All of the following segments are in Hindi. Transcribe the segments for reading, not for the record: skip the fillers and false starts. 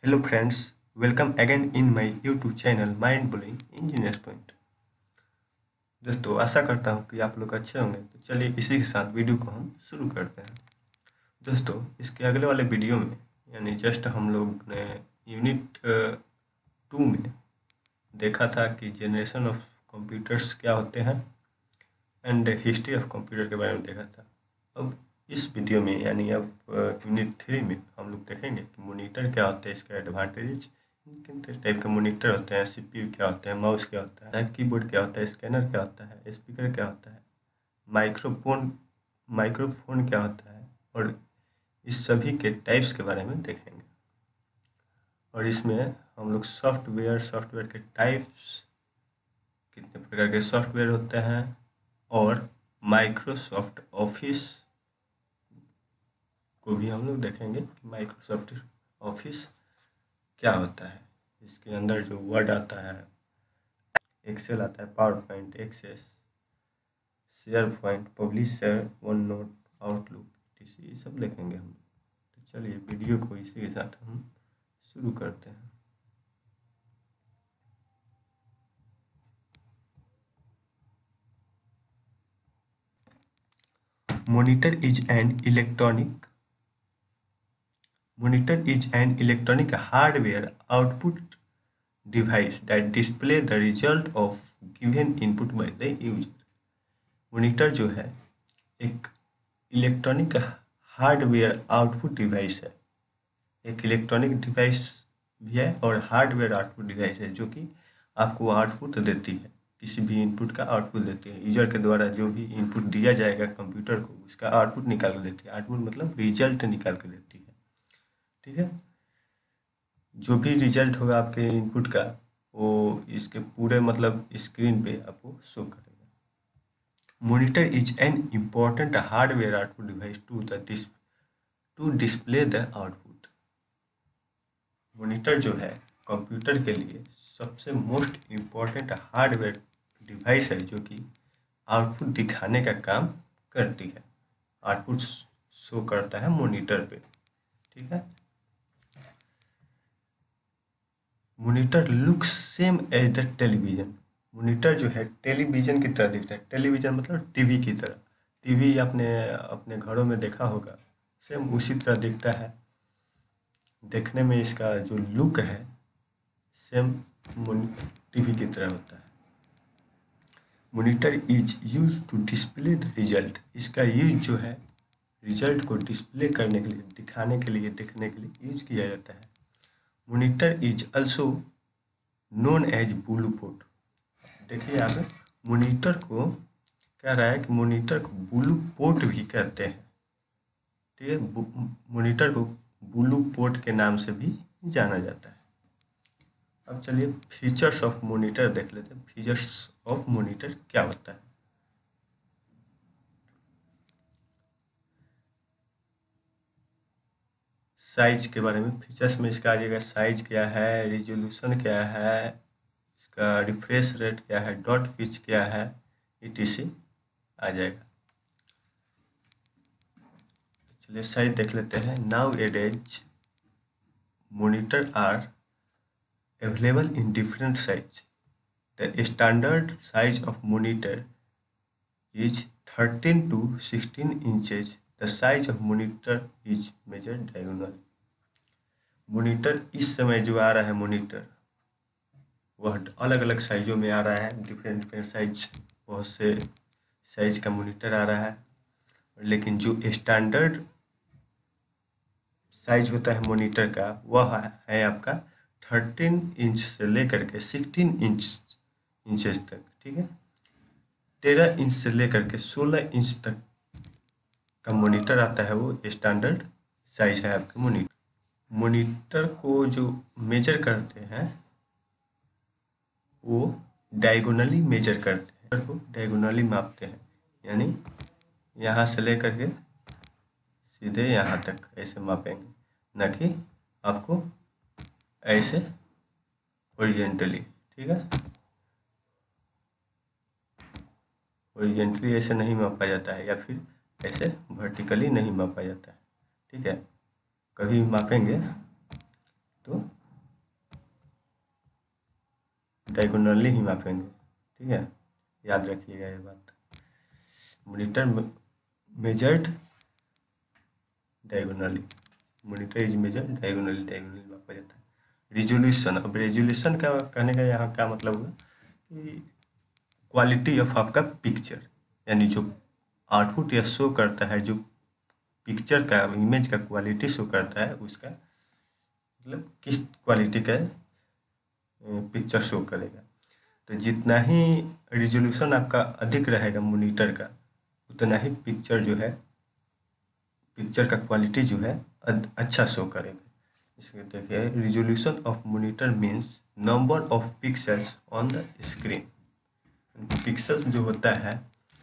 Hello friends, welcome again in my YouTube channel Mind Blowing Engineers Point। दोस्तों आशा करता हूँ कि आप लोग अच्छे होंगे। तो चलिए इसी के साथ वीडियो को हम शुरू करते हैं। दोस्तों इसके अगले वाले वीडियो में यानी जस्ट हम लोग ने यूनिट 2 में देखा था कि जनरेशन ऑफ कंप्यूटर्स क्या होते हैं एंड हिस्ट्री ऑफ कंप्यूटर के बारे में देखा था। अब इस वीडियो में यानी अब यूनिट 3 में हम लोग देखेंगे कि मॉनिटर क्या होता है, इसके एडवांटेज, किन किन टाइप के मॉनिटर होते हैं, सीपीयू क्या होते हैं, माउस क्या होता है, कीबोर्ड क्या होता है, स्कैनर क्या होता है, स्पीकर क्या होता है, माइक्रोफोन क्या होता है, और इस सभी के टाइप्स के बारे में देखेंगे। और इसमें हम लोग सॉफ्टवेयर के टाइप्स, कितने प्रकार के सॉफ्टवेयर होते हैं, और माइक्रोसॉफ्ट ऑफिस को भी हम लोग देखेंगे कि माइक्रोसॉफ्ट ऑफिस क्या होता है। इसके अंदर जो वर्ड आता है, एक्सेल आता है, PowerPoint, Access, SharePoint, Publisher, OneNote, Outlook, ये सब देखेंगे हम। तो चलिए वीडियो को इसी के साथ हम शुरू करते हैं। Monitor is an electronic hardware output device that display the result of given input by the user। Monitor जो है एक इलेक्ट्रॉनिक हार्डवेयर आउटपुट डिवाइस है। एक इलेक्ट्रॉनिक डिवाइस भी है और हार्डवेयर आउटपुट डिवाइस है जो कि आपको आउटपुट देती है, किसी भी इनपुट का आउटपुट देती है। यूजर के द्वारा जो भी इनपुट दिया जाएगा कंप्यूटर को, उसका आउटपुट निकाल कर देती है। आउटपुट मतलब रिजल्ट निकाल कर देती है। ठीक है, जो भी रिजल्ट होगा आपके इनपुट का, वो इसके पूरे मतलब स्क्रीन पे आपको शो करेगा। Monitor is an important hardware output device to display the output। Monitor जो है कंप्यूटर के लिए सबसे मोस्ट इम्पोर्टेंट हार्डवेयर डिवाइस है जो कि आउटपुट दिखाने का काम करती है। आउटपुट शो करता है मॉनिटर पे। ठीक है, monitor looks same as the television. Monitor जो है टेलीविजन की तरह दिखता है। टेलीविजन मतलब टीवी की तरह। टीवी आपने अपने घरों में देखा होगा, सेम उसी तरह दिखता है। देखने में इसका जो लुक है सेम टीवी की तरह होता है। Monitor is use to display the result. इसका यूज जो है रिजल्ट को डिस्प्ले करने के लिए, दिखाने के लिए, देखने के लिए यूज किया जाता है। Monitor is also known as blue port. देखिए आप, मॉनिटर को कह रहा है कि मॉनिटर को ब्लू पोर्ट भी कहते हैं। ठीक है, मॉनिटर को ब्लू पोर्ट के नाम से भी जाना जाता है। अब चलिए फीचर्स ऑफ मॉनिटर देख लेते हैं। फीचर्स ऑफ मॉनिटर क्या होता है। साइज के बारे में फीचर्स में इसका आ जाएगा। साइज क्या है, रिजोल्यूशन क्या है, इसका रिफ्रेश रेट क्या है, डॉट पिच क्या है, etc आ जाएगा। चलिए साइज देख लेते हैं। Nowadays monitor are available in different size। The standard size of monitor is 13 to 16 inches। The size of monitor is measured diagonally। Monitor इस समय जो आ रहा है मॉनिटर, वह अलग अलग साइजों में आ रहा है। डिफरेंट साइज, बहुत से साइज का मॉनिटर आ रहा है। लेकिन जो स्टैंडर्ड साइज होता है मॉनिटर का, वह है आपका 13 इंच से लेकर के 16 इंचेस तक। ठीक है, 13 इंच से लेकर के 16 इंच तक का मॉनिटर आता है, वो स्टैंडर्ड साइज है आपके मॉनिटर। मॉनिटर को जो मेजर करते हैं वो डायगोनली मेजर करते हैं, को डायगोनली मापते हैं। यानी यहाँ से लेकर के सीधे यहाँ तक ऐसे मापेंगे, न कि आपको ऐसे हॉरिजॉन्टली। ठीक है, हॉरिजॉन्टली ऐसे नहीं मापा जाता है, या फिर ऐसे वर्टिकली नहीं मापा जाता है। ठीक है, कभी मापेंगे तो डायगोनली ही मापेंगे, ठीक है, याद रखिएगा ये बात। Monitor measured diagonally, monitor is measured diagonally मापा जाता है। रिजोल्यूशन, अब रेजोल्यूशन का कहने का यहाँ क्या मतलब हुआ कि क्वालिटी ऑफ आपका पिक्चर, यानी जो आउटपुट या शो करता है, जो पिक्चर का इमेज का क्वालिटी शो करता है, उसका मतलब किस क्वालिटी का पिक्चर शो करेगा। तो जितना ही रिजोल्यूशन आपका अधिक रहेगा मॉनिटर का, उतना ही पिक्चर जो है, पिक्चर का क्वालिटी जो है अच्छा शो करेगा। इसमें देखिए, resolution of monitor means number of pixels on the screen. Pixel जो होता है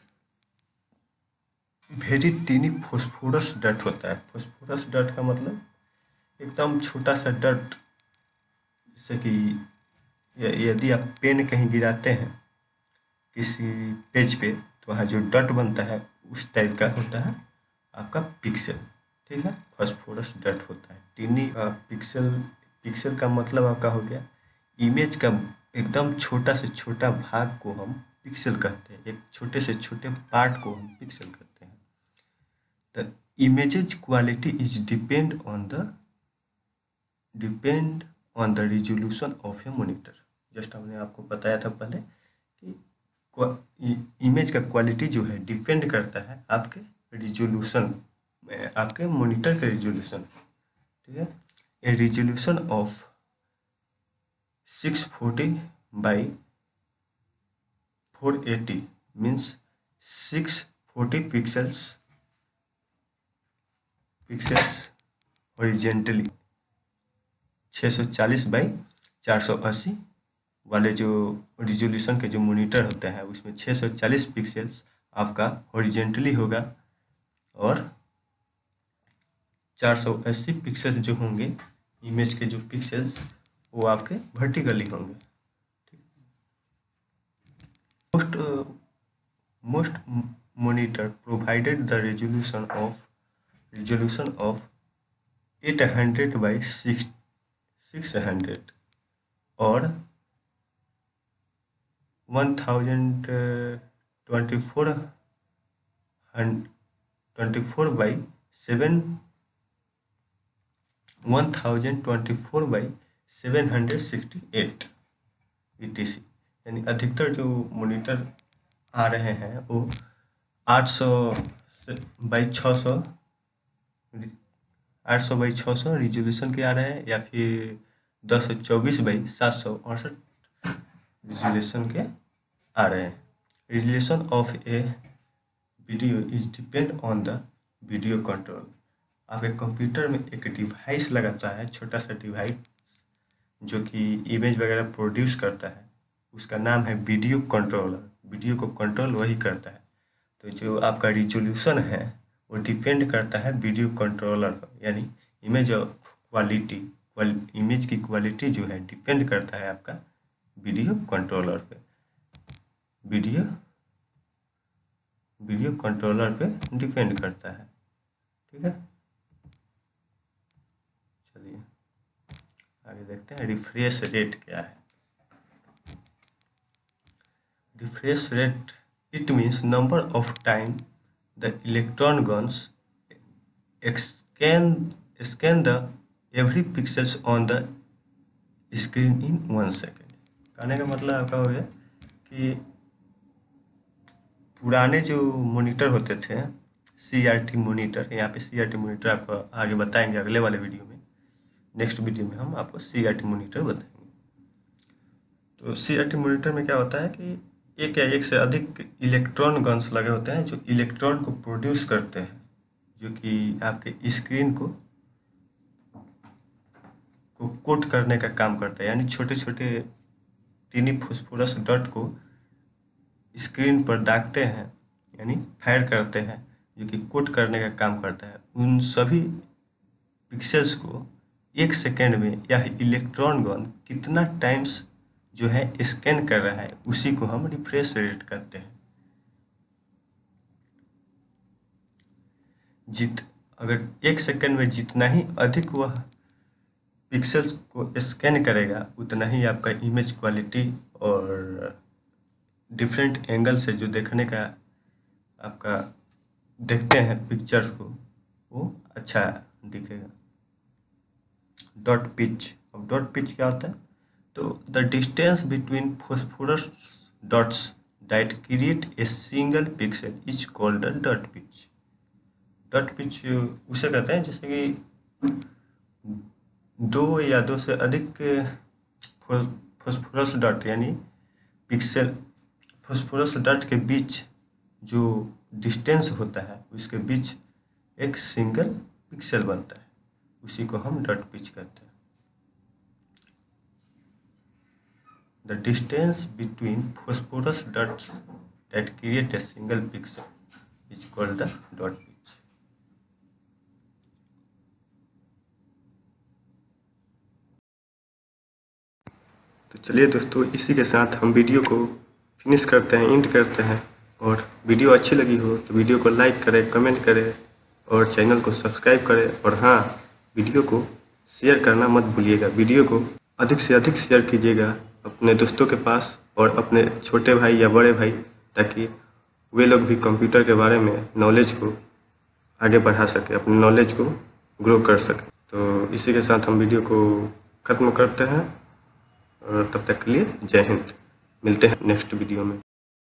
वेरी टीनी फॉस्फोरस डॉट होता है। फॉस्फोरस डॉट का मतलब एकदम छोटा सा डॉट, जैसे कि यदि आप पेन कहीं गिराते हैं किसी पेज पे, तो वहाँ जो डॉट बनता है उस टाइप का होता है आपका पिक्सल, ठीक है। फॉस्फोरस डॉट होता है टीनी पिक्सल। पिक्सल का मतलब आपका हो गया इमेज का एकदम छोटा से छोटा भाग को हम पिक्सल कहते हैं, एक छोटे से छोटे पार्ट को हम पिक्सल कहते हैं। The images quality is depend on the resolution of a monitor. Just हमने आपको बताया था पहले कि इमेज का क्वालिटी जो है डिपेंड करता है आपके रिजोल्यूशन, आपके मॉनिटर का रिजोल्यूशन, ठीक है। A resolution of 640 by 480 means 640 pixels horizontally, 640 by 480 वाले जो रिजोल्यूशन के जो मॉनिटर होते हैं उसमें 640 पिक्सेल्स आपका हॉरिजेंटली होगा और 480 पिक्सल जो होंगे इमेज के जो पिक्सेल्स वो आपके वर्टिकली होंगे। Most monitor provided the resolution of 800 by 600 और 1024 बाई 768 ETC। यानी अधिकतर जो मॉनिटर आ रहे हैं वो 800 बाई 600 रिजोल्यूशन के आ रहे हैं, या फिर 1024 बाई 768 रिजोल्यूशन के आ रहे हैं। Resolution of a video is depend on the video control. आपके कंप्यूटर में एक डिवाइस लगाता है, छोटा सा डिवाइस जो कि इमेज वगैरह प्रोड्यूस करता है, उसका नाम है वीडियो कंट्रोलर। वीडियो को कंट्रोल वही करता है। तो जो आपका रिजोल्यूशन है वो डिपेंड करता है वीडियो कंट्रोलर पर, यानी इमेज क्वालिटी, इमेज की क्वालिटी जो है डिपेंड करता है आपका वीडियो कंट्रोलर पे, वीडियो कंट्रोलर पे डिपेंड करता है, ठीक है। चलिए आगे देखते हैं रिफ्रेश रेट क्या है। Refresh rate it means number of time the electron guns scan the every pixels on the screen in 1 second. कहने का मतलब आपका हो गया कि पुराने जो मॉनिटर होते थे CRT मॉनिटर, यहाँ पे CRT मॉनिटर आपको आगे बताएंगे अगले वाले वीडियो में, नेक्स्ट वीडियो में हम आपको CRT मॉनिटर बताएंगे। तो CRT मॉनिटर में क्या होता है कि एक या एक से अधिक इलेक्ट्रॉन गन्स लगे होते हैं जो इलेक्ट्रॉन को प्रोड्यूस करते हैं, जो कि आपके स्क्रीन को कोट करने का काम करता है। यानी छोटे छोटे टीनी फॉस्फोरस डॉट को स्क्रीन पर दागते हैं, यानी फायर करते हैं, जो कि कोट करने का काम करता है। उन सभी पिक्सेल्स को 1 सेकेंड में यह इलेक्ट्रॉन गन कितना टाइम्स जो है स्कैन कर रहा है, उसी को हम रिफ्रेश रेट कहते हैं। अगर 1 सेकेंड में जितना ही अधिक वह पिक्सेल्स को स्कैन करेगा उतना ही आपका इमेज क्वालिटी और डिफरेंट एंगल से जो देखने का आपका देखते हैं पिक्चर्स को वो अच्छा दिखेगा। डॉट पिच, अब डॉट पिच क्या होता है? तो the distance between phosphorus dots that create a single pixel is called the dot pitch. Dot pitch उसे कहते हैं जैसे कि दो या दो से अधिक फॉस्फोरस डॉट यानी पिक्सल फॉस्फोरस डॉट के बीच जो डिस्टेंस होता है उसके बीच एक सिंगल पिक्सल बनता है, उसी को हम डॉट पिच कहते हैं। The distance between phosphorus dots that create a single pixel is called the dot pitch. तो चलिए दोस्तों, इसी के साथ हम वीडियो को फिनिश करते हैं, एंड करते हैं। और वीडियो अच्छी लगी हो तो वीडियो को लाइक करें, कमेंट करें और चैनल को सब्सक्राइब करें। और हाँ, वीडियो को शेयर करना मत भूलिएगा। वीडियो को अधिक से अधिक शेयर कीजिएगा अपने दोस्तों के पास और अपने छोटे भाई या बड़े भाई, ताकि वे लोग भी कंप्यूटर के बारे में नॉलेज को आगे बढ़ा सके, अपने नॉलेज को ग्रो कर सके। तो इसी के साथ हम वीडियो को ख़त्म करते हैं और तब तक के लिए जय हिंद। मिलते हैं नेक्स्ट वीडियो में।